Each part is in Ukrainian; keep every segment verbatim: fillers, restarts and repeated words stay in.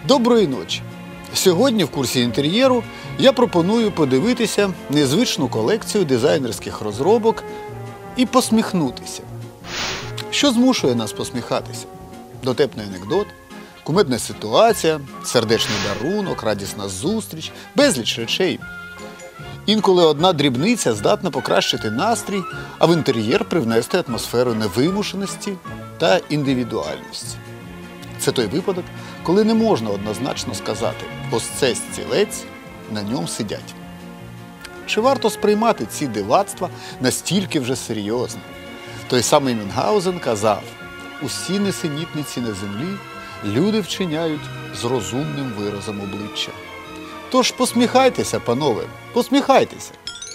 Доброї ночі! Сьогодні в курсі інтер'єру я пропоную подивитися незвичну колекцію дизайнерських розробок і посміхнутися. Що змушує нас посміхатися? Дотепний анекдот, кумедна ситуація, сердечний дарунок, радісна зустріч, безліч речей. Інколи одна дрібниця здатна покращити настрій, а в інтер'єр привнести атмосферу невимушеності та індивідуальності. Це той випадок, коли не можна однозначно сказати «ось це стілець, на ньому сидять». Чи варто сприймати ці дивацтва настільки вже серйозно? Той самий Мюнхгаузен казав «усі несенітниці на землі люди вчиняють з розумним виразом обличчя». Тож посміхайтеся, панове, посміхайтеся.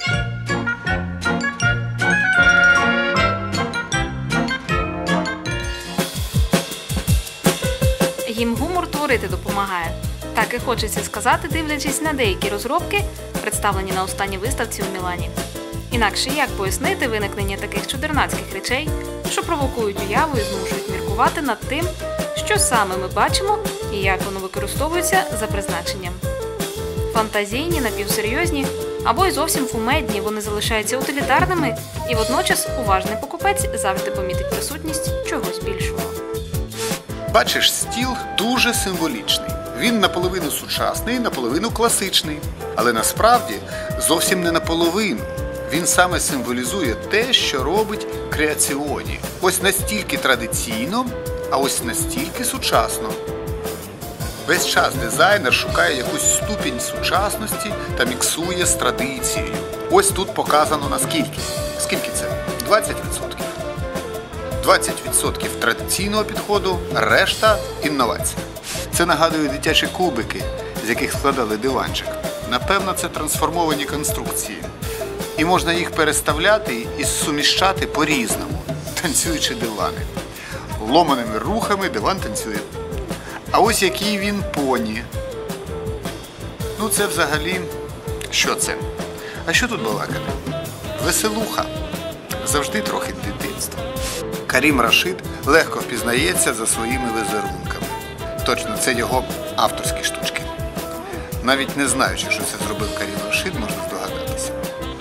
Їм гумор творити допомагає. Так і хочеться сказати, дивлячись на деякі розробки, представлені на останній виставці у Мілані. Інакше як пояснити виникнення таких чудернацьких речей, що провокують уяву і змушують міркувати над тим, що саме ми бачимо і як воно використовується за призначенням. Фантазійні, напівсерйозні або й зовсім кумедні, вони залишаються утилітарними, і водночас уважний покупець завжди помітить присутність чогось більшого. Бачиш, стіл дуже символічний. Він наполовину сучасний, наполовину класичний. Але насправді зовсім не наполовину. Він саме символізує те, що робить креаціоні. Ось настільки традиційно, а ось настільки сучасно. Весь час дизайнер шукає якусь ступінь сучасності та міксує з традицією. Ось тут показано наскільки. Скільки це? двадцять відсотків. двадцять відсотків традиційного підходу, решта – інновація. Це нагадує дитячі кубики, з яких складали диванчик. Напевно, це трансформовані конструкції. І можна їх переставляти і суміщати по-різному, танцюючи дивани. Ломаними рухами диван танцює. А ось який він поні. Ну це взагалі, що це? А що тут балакати? Веселуха. Завжди трохи дитинства. Карім Рашид легко впізнається за своїми візерунками. Точно, це його авторські штучки. Навіть не знаючи, що це зробив Карім Рашид, можна здогадатися.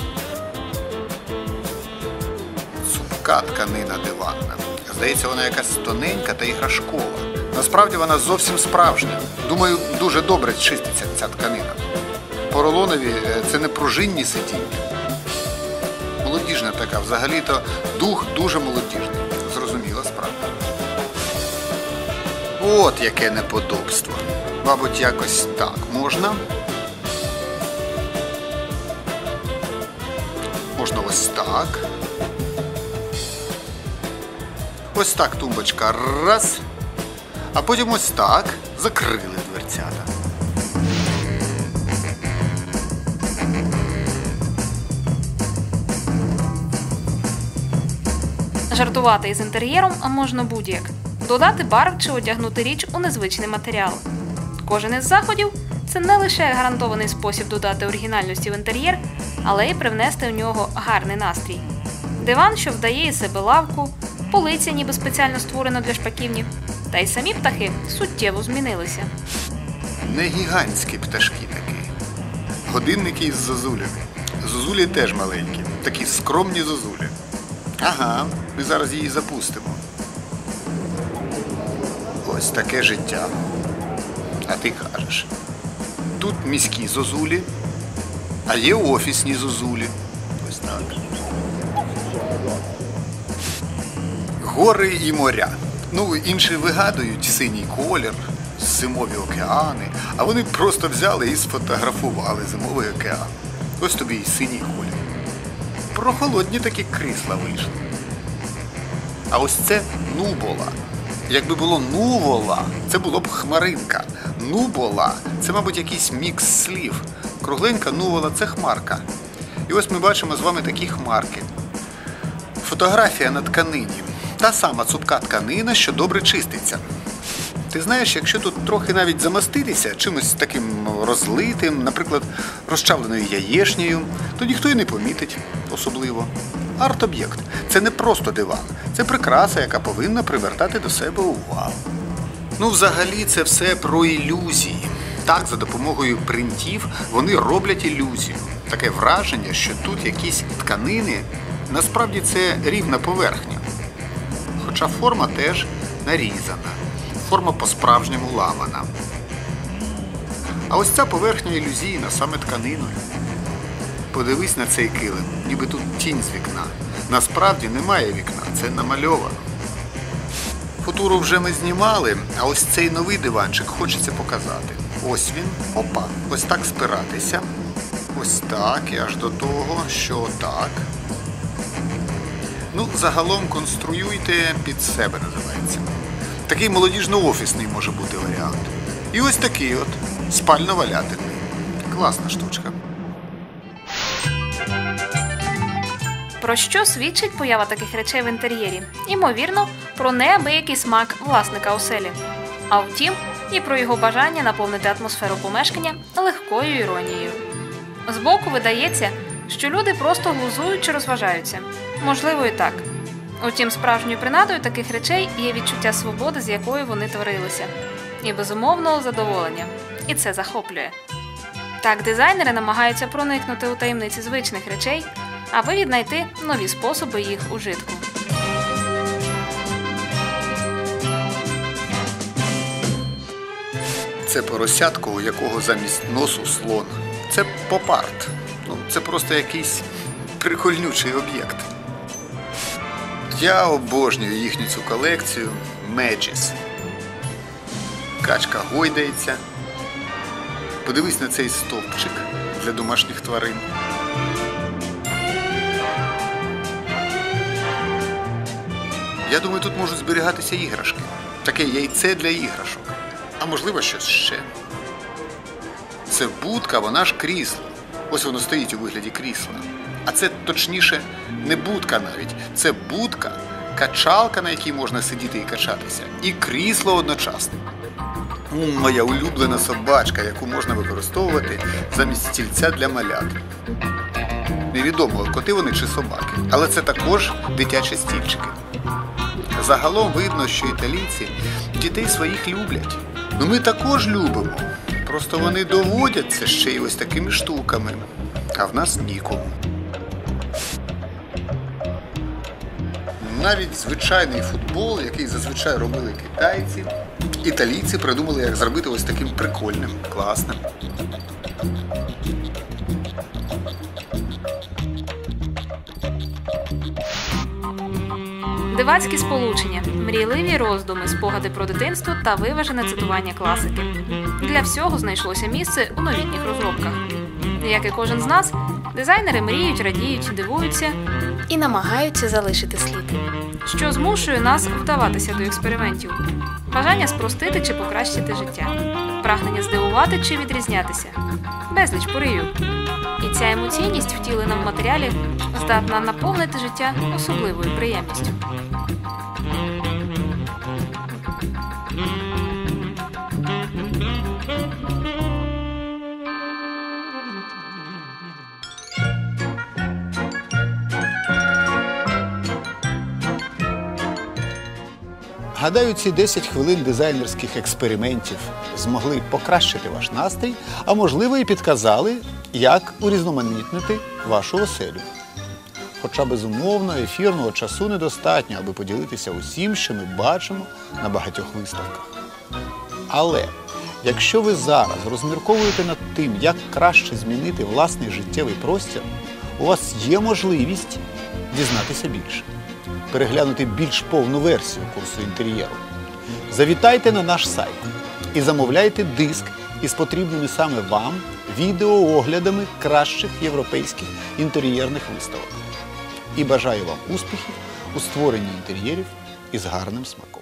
Цупка тканина диванна. Здається, вона якась тоненька та іграшкова. Насправді вона зовсім справжня. Думаю, дуже добре чиститься ця тканина. Поролонові це не пружинні сидіння. Молодіжна така, взагалі-то дух дуже молодіжний. Зрозуміла справа. От яке неподобство. Мабуть, якось так можна. Можна ось так. Ось так тумбочка. Раз. А потім ось так закрили дверцята. Жартувати із інтер'єром можна будь-як. Додати барв чи одягнути річ у незвичний матеріал. Кожен із заходів – це не лише гарантований спосіб додати оригінальності в інтер'єр, але й привнести в нього гарний настрій. Диван, що вдає із себе лавку, полиця, ніби спеціально створена для шпаківні. Та й самі птахи суттєво змінилися. Не гігантські пташки такі. Годинники із зозулями. Зозулі теж маленькі. Такі скромні зозулі. Ага, ми зараз її запустимо. Ось таке життя. А ти кажеш. Тут міські зозулі, а є офісні зозулі. Ось так. Гори і моря. Ну, інші вигадують синій колір, зимові океани, а вони просто взяли і сфотографували зимовий океан. Ось тобі і синій колір. Прохолодні такі крісла вийшли. А ось це нубола. Якби було нувола, це було б хмаринка. Нубола – це, мабуть, якийсь мікс слів. Кругленька нувола – це хмарка. І ось ми бачимо з вами такі хмарки. Фотографія на тканині. Та сама цупка тканина, що добре чиститься. Ти знаєш, якщо тут трохи навіть замаститися чимось таким розлитим, наприклад, розчавленою яєшнею, то ніхто й не помітить особливо. Арт-об'єкт – це не просто диван, це прикраса, яка повинна привертати до себе увагу. Ну, взагалі, це все про ілюзії. Так, за допомогою принтів вони роблять ілюзію. Таке враження, що тут якісь тканини, насправді це рівна поверхня. Хоча форма теж нарізана, форма по-справжньому ламана. А ось ця поверхня ілюзійна, саме тканиною. Подивись на цей килим, ніби тут тінь з вікна. Насправді немає вікна, це намальовано. Футуру вже ми знімали, а ось цей новий диванчик хочеться показати. Ось він, опа, ось так спиратися. Ось так, і аж до того, що так. Ну, загалом конструюйте під себе, називається. Такий молодіжно-офісний може бути варіант. І ось такий от, спально-валятельний. Класна штучка. Про що свідчить поява таких речей в інтер'єрі? Імовірно, про неабиякий смак власника оселі. А втім, і про його бажання наповнити атмосферу помешкання легкою іронією. Збоку видається, що люди просто глузують чи розважаються. Можливо, і так. Утім, справжньою принадою таких речей є відчуття свободи, з якою вони творилися. І безумовного задоволення. І це захоплює. Так, дизайнери намагаються проникнути у таємниці звичних речей, аби віднайти нові способи їх ужитку. Це поросятко, у якого замість носу слон. Це поп-арт. Ну, це просто якийсь прикольнючий об'єкт. Я обожнюю їхню цю колекцію Меджіс. Качка гойдається. Подивись на цей стовпчик для домашніх тварин. Я думаю, тут можуть зберігатися іграшки. Таке яйце для іграшок. А можливо, щось ще. Це будка, вона ж крісло. Ось воно стоїть у вигляді крісла. А це, точніше, не будка навіть. Це будка, качалка, на якій можна сидіти і качатися. І крісло одночасно. Моя улюблена собачка, яку можна використовувати замість стільця для малят. Невідомо, коти вони чи собаки. Але це також дитячі стільчики. Загалом видно, що італійці дітей своїх люблять. Ну ми також любимо. Просто вони доводять це ще й ось такими штуками. А в нас нікому. Навіть звичайний футбол, який зазвичай робили китайці, італійці придумали, як зробити ось таким прикольним, класним. Дивацькі сполучення, мрійливі роздуми, спогади про дитинство та виважене цитування класики. Для всього знайшлося місце у новітніх розробках. Як і кожен з нас, дизайнери мріють, радіють, дивуються і намагаються залишити слід. Що змушує нас вдаватися до експериментів. Бажання спростити чи покращити життя. Прагнення здивувати чи відрізнятися. Безліч поривів. І ця емоційність, втілена в матеріалі, здатна наповнити життя особливою приємністю. Гадаю, ці десять хвилин дизайнерських експериментів змогли покращити ваш настрій, а можливо і підказали, як урізноманітнити вашу оселю. Хоча, безумовно, ефірного часу недостатньо, аби поділитися усім, що ми бачимо на багатьох виставках. Але, якщо ви зараз розмірковуєте над тим, як краще змінити власний життєвий простір, у вас є можливість дізнатися більше. Переглянути більш повну версію курсу інтер'єру. Завітайте на наш сайт і замовляйте диск із потрібними саме вам відеооглядами кращих європейських інтер'єрних виставок. І бажаю вам успіхів у створенні інтер'єрів із гарним смаком.